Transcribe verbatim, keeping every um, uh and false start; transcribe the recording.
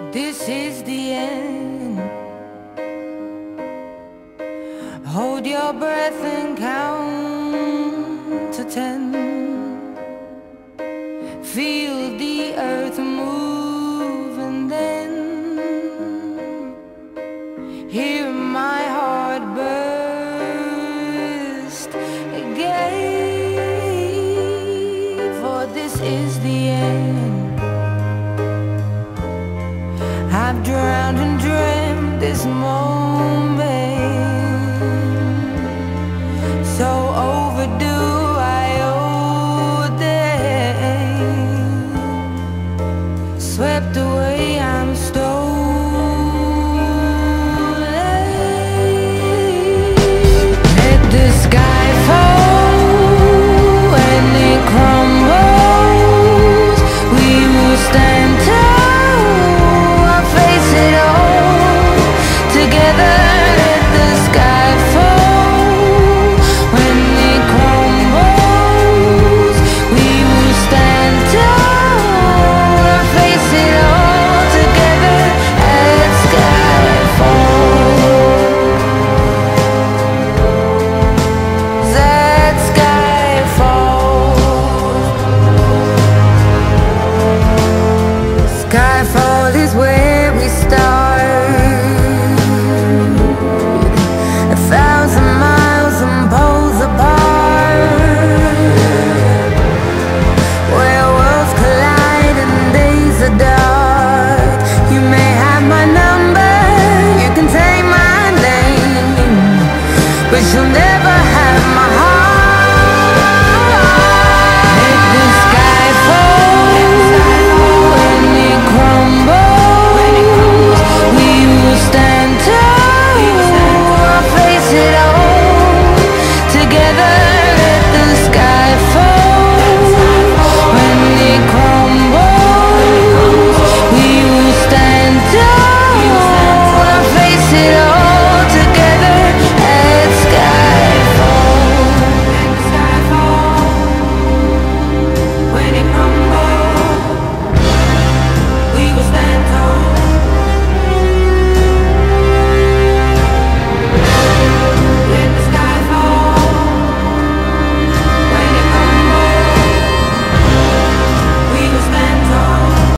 This is the end. Hold your breath and count to ten. Feel the earth move and then hear my heart burst again. For this is the end. I've drowned and dreamt this morning.